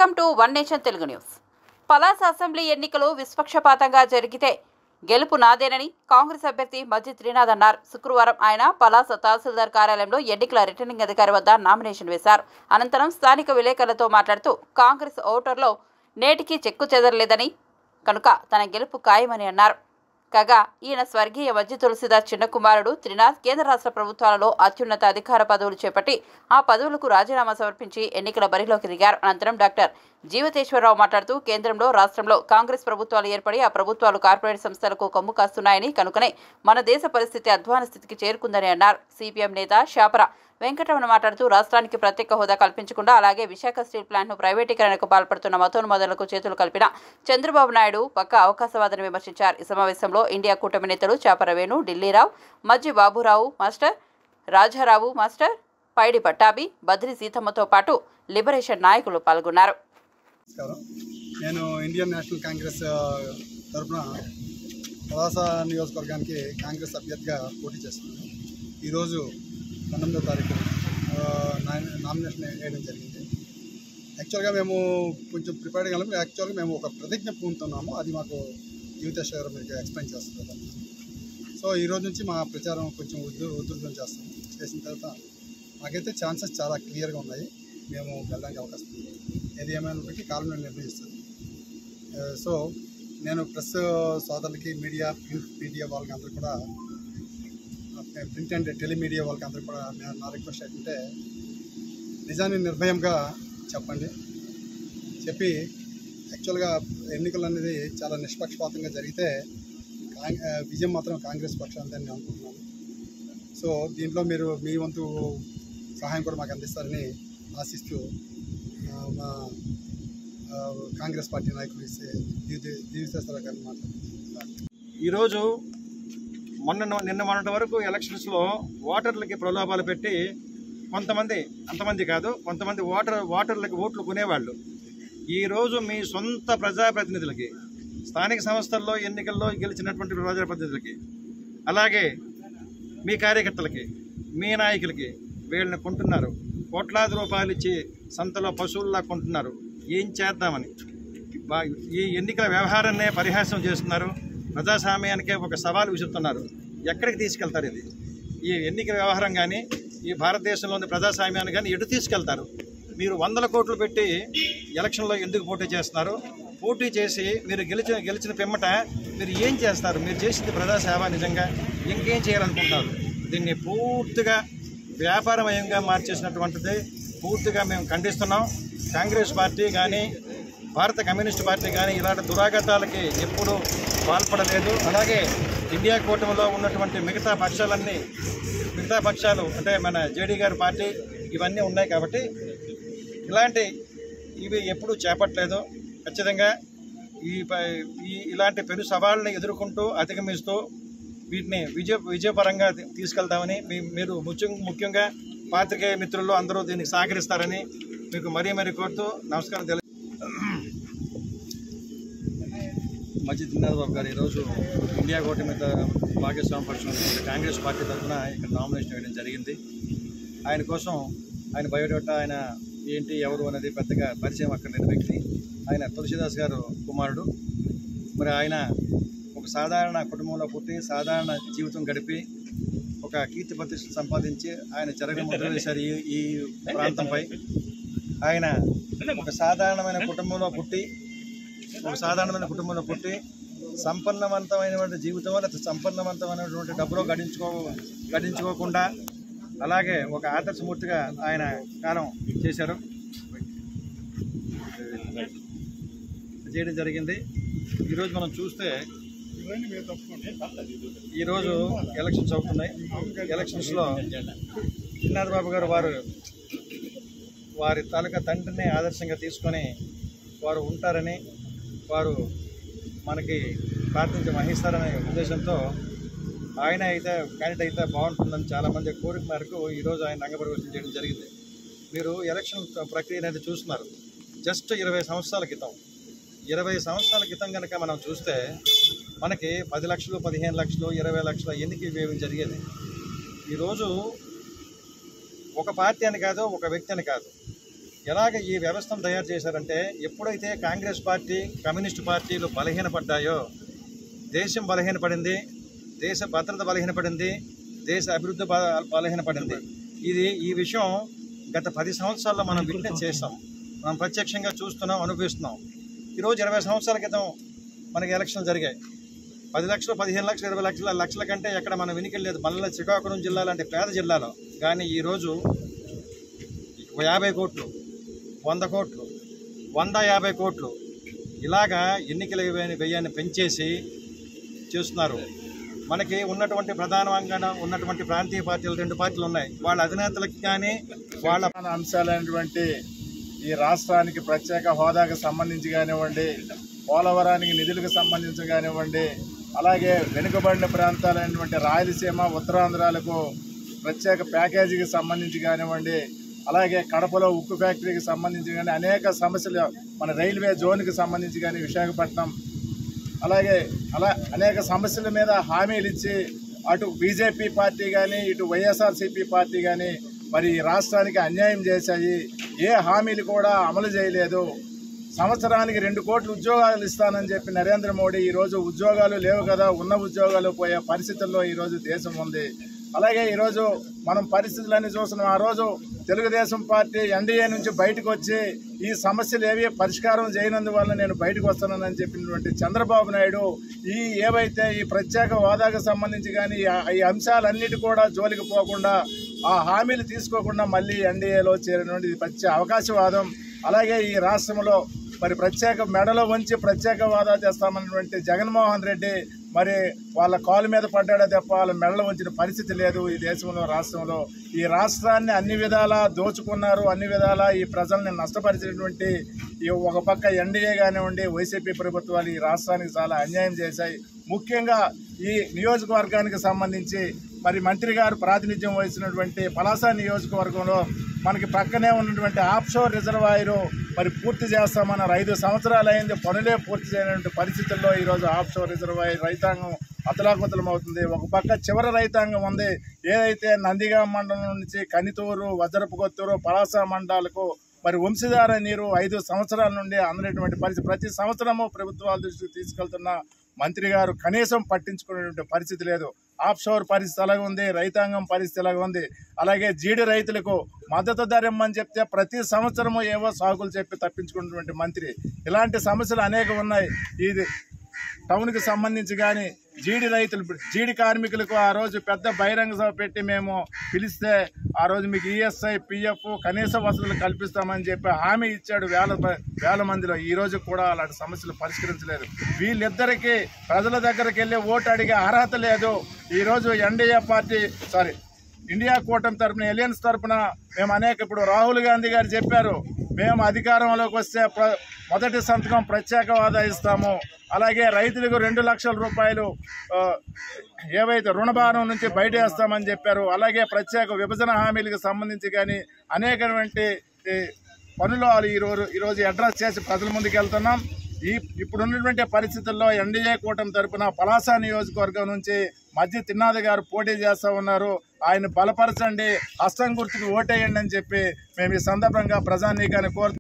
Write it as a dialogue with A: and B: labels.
A: Welcome to one nation Telugu news. Palasa assembly ఎన్నికలు విస్పక్షపాతంగా జరిగితే గెలుపు నాదేనని కాంగ్రెస్ అభ్యర్థి మజ్జి త్రినాథ్ అన్నారు. శుక్రవారం ఆయన పలాస తహసీల్దార్ కార్యాలయంలో ఎన్నికల రిటర్నింగ్ అధికారి వద్ద నామినేషన్ వేశారు. అనంతరం స్థానిక విలేకరులతో మాట్లాడుతూ కాంగ్రెస్ ఓటర్లో నేటికి చెక్కు చెదరలేదని, కనుక తన గెలుపు ఖాయమని అన్నారు. కాగా ఈయన స్వర్గీయ మజ్జి తులసిదాస్ చిన్న కుమారుడు త్రినాథ్ కేంద్ర రాష్ట్ర ప్రభుత్వాలలో అత్యున్నత అధికార పదవులు చేపట్టి ఆ పదవులకు రాజీనామా సమర్పించి ఎన్నికల బరిలోకి దిగారు. అనంతరం డాక్టర్ జీవతేశ్వరరావు మాట్లాడుతూ కేంద్రంలో రాష్ట్రంలో కాంగ్రెస్ ప్రభుత్వాలు ఏర్పడి ఆ ప్రభుత్వాలు కార్పొరేట్ సంస్థలకు కమ్ము కాస్తున్నాయని, కనుకనే మన దేశ పరిస్థితి అధ్వాన స్థితికి చేరుకుందని అన్నారు. సిపిఎం నేత శాపర వెంకటరమణ మాట్లాడుతూ రాష్ట్రానికి ప్రత్యేక హోదా కల్పించకుండా అలాగే విశాఖ స్టీల్ ప్లాంట్ను ప్రైవేటీకరణకు పాల్పడుతున్న మతోన్మాదాలకు చేతులు కలిపిన చంద్రబాబు నాయుడు పక్క అవకాశవాదని విమర్శించారు. ఈ సమావేశంలో ఇండియా కూటమి నేతలు చాపర వేణు, ఢిల్లీరావు, మజ్జి బాబురావు మాస్టర్, రాజారావు మాస్టర్, పైడి పట్టాభి, బద్రి సీతమ్మతో పాటు లిబరేషన్ నాయకులు పాల్గొన్నారు.
B: నేను ఇండియన్ నేషనల్ కాంగ్రెస్ తరఫున పలాస నియోజకవర్గానికి కాంగ్రెస్ అభ్యర్థిగా పోటీ చేస్తున్నాను. ఈరోజు 19వ తారీఖు నామినేషన్ వేయడం జరిగింది. యాక్చువల్గా మేము కొంచెం ప్రిపేర్డ్గా వెళ్ళాము. యాక్చువల్గా మేము ఒక ప్రతిజ్ఞ పూనుతున్నాము. అది మాకు జీవితేశ్వర గారు మీకు ఎక్స్ప్లెయిన్ చేస్తారు. సో ఈరోజు నుంచి మా ప్రచారం కొంచెం ఉధృతం చేస్తాము. చేసిన తర్వాత మాకైతే ఛాన్సెస్ చాలా క్లియర్గా ఉన్నాయి. మేము వెళ్ళడానికి అవకాశం ఉంది. ఏది ఏమైనప్పటికీ కాలం నిర్ణయిస్తుంది. సో నేను ప్రెస్ సోదరులకి, ప్రింట్ మీడియా వాళ్ళకి అందరూ కూడా, ప్రింట్ అండ్ టెలిమీడియా వాళ్ళకి అందరూ కూడా నా రిక్వెస్ట్ ఏంటంటే నిజాన్ని నిర్భయంగా చెప్పండి. చెప్పి యాక్చువల్గా ఎన్నికలు అనేది చాలా నిష్పక్షపాతంగా జరిగితే విజయం మాత్రం కాంగ్రెస్ పక్షాన్ని నేను అనుకుంటున్నాను. సో దీంట్లో మీరు మీ వంతు సహాయం కూడా మాకు అందిస్తారని ఆశిస్తూ మా కాంగ్రెస్ పార్టీ నాయకులు జీవితేశ్వర గారిని మాట్లాడుతున్నారు.
C: ఈరోజు నిన్న మొన్నటి వరకు ఎలక్షన్స్లో ఓటర్లకి ప్రలోభాలు పెట్టి అంతమంది కాదు, కొంతమంది ఓటర్లకి ఓట్లు కొనేవాళ్ళు ఈరోజు మీ సొంత ప్రజాప్రతినిధులకి, స్థానిక సంస్థల్లో ఎన్నికల్లో గెలిచినటువంటి ప్రజాప్రతినిధులకి, అలాగే మీ కార్యకర్తలకి, మీ నాయకులకి వీళ్ళని కొంటున్నారు. కోట్లాది రూపాయలు ఇచ్చి సంతలో పశువుల్లా కొంటున్నారు. ఏం చేద్దామని ఈ ఎన్నికల వ్యవహారాన్నే పరిహాసం చేస్తున్నారు. ప్రజాస్వామ్యానికే ఒక సవాలు విసురుతున్నారు. ఎక్కడికి తీసుకెళ్తారు ఇది? ఈ ఎన్నికల వ్యవహారం కానీ, ఈ భారతదేశంలోని ప్రజాస్వామ్యాన్ని కానీ ఎటు తీసుకెళ్తారు? మీరు 100 కోట్లు పెట్టి ఎలక్షన్లో ఎందుకు పోటీ చేస్తున్నారు? పోటీ చేసి మీరు గెలిచిన పిమ్మట మీరు ఏం చేస్తారు? మీరు చేసింది ప్రజాసేవ. నిజంగా ఇంకేం చేయాలనుకుంటున్నారు? దీన్ని పూర్తిగా వ్యాపారమయంగా మార్చేసినటువంటిది పూర్తిగా మేము ఖండిస్తున్నాం. కాంగ్రెస్ పార్టీ కానీ, భారత కమ్యూనిస్ట్ పార్టీ కానీ ఇలాంటి దురాఘాతాలకి ఎప్పుడూ పాల్పడలేదు. అలాగే ఇండియా కూటమిలో ఉన్నటువంటి మిగతా పక్షాలు అంటే మన జేడీ గారి పార్టీ ఇవన్నీ ఉన్నాయి కాబట్టి ఇవి ఎప్పుడూ చేపట్టలేదు. ఖచ్చితంగా ఇలాంటి పెను సవాళ్ళని ఎదుర్కొంటూ అధిగమిస్తూ వీటిని విజయపరంగా తీసుకెళ్తామని మీరు ముఖ్యంగా పాత్రికేయ మిత్రులు అందరూ దీనికి సహకరిస్తారని మీకు మరీ కోరుతూ నమస్కారం తెలియ. మజ్జి త్రినాథ్ బాబు గారు ఈరోజు ఇండియా కూటమి భాగస్వామ్య పక్షం కాంగ్రెస్ పార్టీ తరఫున ఇక్కడ నామినేషన్ వేయడం జరిగింది. ఆయన కోసం ఆయన బయోడేటా, ఆయన ఏంటి ఎవరు అనేది పెద్దగా పరిచయం అక్కర్లేని వ్యక్తి. ఆయన తులసిదాస్ గారు కుమారుడు. మరి ఆయన ఒక సాధారణ కుటుంబంలో పుట్టి సాధారణ జీవితం గడిపి ఒక కీర్తి ప్రతిష్టలు సంపాదించి ఆయన చెరగ ముద్ర వేశారు ఈ ప్రాంతంపై. ఆయన ఒక సాధారణమైన కుటుంబంలో పుట్టి సంపన్నవంతమైనటువంటి జీవితం, లేకపోతే సంపన్నవంతమైనటువంటి డబ్బులో గడించుకోకుండా అలాగే ఒక ఆదర్శమూర్తిగా ఆయన కాలం చేయడం జరిగింది. ఈరోజు మనం చూస్తే ఈరోజు ఎలక్షన్స్ అవుతున్నాయి. ఎలక్షన్స్లో త్రినాథ్ బాబు గారు వారి తాలూకా తండ్రిని ఆదర్శంగా తీసుకొని వారు ఉంటారని, వారు మనకి ప్రాతినిధ్యం వహిస్తారనే ఉద్దేశంతో ఆయన అయితే క్యాండిడేట్ అయితే బాగుంటుందని చాలామంది కోరిక మేరకు ఈరోజు ఆయన రంగప్రవేశం చేయడం జరిగింది. మీరు ఎలక్షన్ ప్రక్రియ అనేది చూస్తున్నారు. జస్ట్ 20 సంవత్సరాల క్రితం కనుక మనం చూస్తే మనకి 10 లక్షలు, 15 లక్షలు, 20 లక్షల ఎన్నిక వ్యయం జరిగేది. ఈరోజు ఒక పార్టీ అని కాదు, ఒక వ్యక్తి అని కాదు, ఎలాగ ఈ వ్యవస్థను తయారు చేశారంటే, ఎప్పుడైతే కాంగ్రెస్ పార్టీ, కమ్యూనిస్టు పార్టీలు బలహీనపడ్డాయో దేశం బలహీనపడింది, దేశ భద్రత బలహీనపడింది, దేశ అభివృద్ధి బలహీనపడింది. ఈ విషయం గత 10 సంవత్సరాల్లో మనం విట్నెస్ చేస్తాం, మనం ప్రత్యక్షంగా చూస్తున్నాం, అనుభవిస్తున్నాం. ఈరోజు 20 సంవత్సరాల క్రితం మనకి ఎలక్షన్లు జరిగాయి. 10 లక్షలు, 15 లక్షలు, 20 లక్షల కంటే ఎక్కడ మనం వెనుకెళ్ళలేదు. మళ్ళీ శ్రీకాకుళం జిల్లా లాంటి పేద జిల్లాలో. కానీ ఈరోజు 50 కోట్లు, 100 కోట్లు, 150 కోట్లు ఇలాగా ఎన్నికల వ్యయాన్ని పెంచేసి చేస్తున్నారు. మనకి ఉన్నటువంటి ప్రధానంగా ఉన్నటువంటి ప్రాంతీయ పార్టీలు 2 పార్టీలు ఉన్నాయి. వాళ్ళ అధినేతలకు కానీ వాళ్ళ
D: అంశాలైనటువంటి ఈ రాష్ట్రానికి ప్రత్యేక హోదాకు సంబంధించి కానివ్వండి, పోలవరానికి నిధులకు సంబంధించి కానివ్వండి, అలాగే వెనుకబడిన ప్రాంతాలైనటువంటి రాయలసీమ, ఉత్తరాంధ్రాలకు ప్రత్యేక ప్యాకేజీకి సంబంధించి కానివ్వండి, అలాగే కడపలో ఉక్కు ఫ్యాక్టరీకి సంబంధించి కానీ అనేక సమస్యలు, మన రైల్వే జోన్కి సంబంధించి కానీ విశాఖపట్నం, అలాగే అనేక సమస్యల మీద హామీలు ఇచ్చి అటు బీజేపీ పార్టీ కానీ ఇటు వైఎస్ఆర్సీపీ పార్టీ కానీ మరి రాష్ట్రానికి అన్యాయం చేశాయి. ఏ హామీలు కూడా అమలు చేయలేదు. సంవత్సరానికి 2 కోట్ల ఉద్యోగాలు ఇస్తానని చెప్పి నరేంద్ర మోడీ ఈరోజు ఉద్యోగాలు లేవు కదా, ఉన్న ఉద్యోగాలు పోయే పరిస్థితుల్లో ఈరోజు దేశం ఉంది. అలాగే ఈరోజు మనం పరిస్థితులన్నీ చూస్తున్నాం. ఆ రోజు తెలుగుదేశం పార్టీ ఎన్డీఏ నుంచి బయటకు వచ్చి ఈ సమస్యలు ఏవి పరిష్కారం చేయనందువల్ల నేను బయటకు వస్తానని చెప్పినటువంటి చంద్రబాబు నాయుడు ఏవైతే ఈ ప్రత్యేక హోదాకు సంబంధించి కానీ ఈ అంశాలన్నిటి కూడా జోలికి పోకుండా, ఆ హామీలు తీసుకోకుండా మళ్ళీ ఎన్డీఏలో చేరినటువంటి ప్రత్యేక అవకాశవాదం. అలాగే ఈ రాష్ట్రంలో మరి ప్రత్యేక మెడలో వంచి ప్రత్యేక హోదా తెస్తామన్నటువంటి జగన్మోహన్ రెడ్డి మరి వాళ్ళ కాలు మీద పడ్డాడే తప్ప వాళ్ళ మెడలో వంచిన పరిస్థితి లేదు ఈ దేశంలో, రాష్ట్రంలో. ఈ రాష్ట్రాన్ని అన్ని విధాలా దోచుకున్నారు, అన్ని విధాలా ఈ ప్రజల్ని నష్టపరిచినటువంటి ఈ ఒక పక్క ఎన్డీఏ కానివ్వండి, వైసీపీ ప్రభుత్వాలు ఈ రాష్ట్రానికి చాలా అన్యాయం చేశాయి. ముఖ్యంగా ఈ నియోజకవర్గానికి సంబంధించి మరి మంత్రి గారు ప్రాతినిధ్యం వహించినటువంటి పలాస నియోజకవర్గంలో మనకి పక్కనే ఉన్నటువంటి ఆఫ్షోర్ రిజర్వాయరు మరి పూర్తి చేస్తామన్న 5 సంవత్సరాలు అయింది, పనులే పూర్తి చేయనటువంటి పరిస్థితుల్లో ఈరోజు ఆఫ్షోర్ రిజర్వాయర్ రైతాంగం అతలాకుతలం అవుతుంది. ఒక పక్క చివరి రైతాంగం ఉంది, ఏదైతే నందిగామ మండలం నుంచి కనితూరు, వజ్రపుకొత్తూరు, పలాస మండలాలకు మరి వంశధార నీరు 5 సంవత్సరాల నుండి అందనటువంటి పరిస్థితి. ప్రతి సంవత్సరము ప్రభుత్వాల దృష్టికి తీసుకెళ్తున్న మంత్రి గారు కనీసం పట్టించుకునేటువంటి పరిస్థితి లేదు. ఆఫ్షోర్ పరిస్థితి అలాగే ఉంది, రైతాంగం పరిస్థితి అలాగే ఉంది. అలాగే జీడి రైతులకు మద్దతు ధర ఇమ్మని చెప్తే ప్రతి సంవత్సరము ఏవో సాకులు చెప్పి తప్పించుకున్నటువంటి మంత్రి. ఇలాంటి సమస్యలు అనేక ఉన్నాయి. ఇది టౌన్కి సంబంధించి కానీ జీడి కార్మికులకు ఆ రోజు పెద్ద బహిరంగ సభ పెట్టి మేము పిలిస్తే ఆ రోజు మీకు ఈఎస్ఐ, పిఎఫ్ కనీస వసతులు కల్పిస్తామని చెప్పి హామీ ఇచ్చాడు వేల మందిలో. ఈ రోజు కూడా అలాంటి సమస్యలు పరిష్కరించలేదు. వీళ్ళిద్దరికీ ప్రజల దగ్గరికి వెళ్ళి ఓటు అడిగే అర్హత లేదు. ఈరోజు ఇండియా కూటమి తరఫున, ఎలియన్స్ తరఫున మేము ఇప్పుడు రాహుల్ గాంధీ గారు చెప్పారు, మేము అధికారంలోకి వస్తే మొదటి సంతకం ప్రత్యేక హోదా ఇస్తాము, అలాగే రైతులకు 2 లక్షల రూపాయలు ఏవైతే రుణభారం నుంచి బయట వేస్తామని చెప్పారు. అలాగే ప్రత్యేక విభజన హామీలకు సంబంధించి కానీ అనేకటువంటి పనులు ఈరోజు అడ్రస్ చేసి ప్రజల ముందుకు వెళ్తున్నాం. ఇప్పుడున్నటువంటి పరిస్థితుల్లో ఎన్డీఏ కూటమి తరఫున పలాస నియోజకవర్గం నుంచి మధ్య తిన్నాది గారు పోటీ చేస్తూ ఉన్నారు. ఆయన బలపరచండి, హస్తం గుర్తుకు ఓటేయండి అని చెప్పి మేము ఈ సందర్భంగా ప్రజానీకాన్ని కోరుతున్నాం.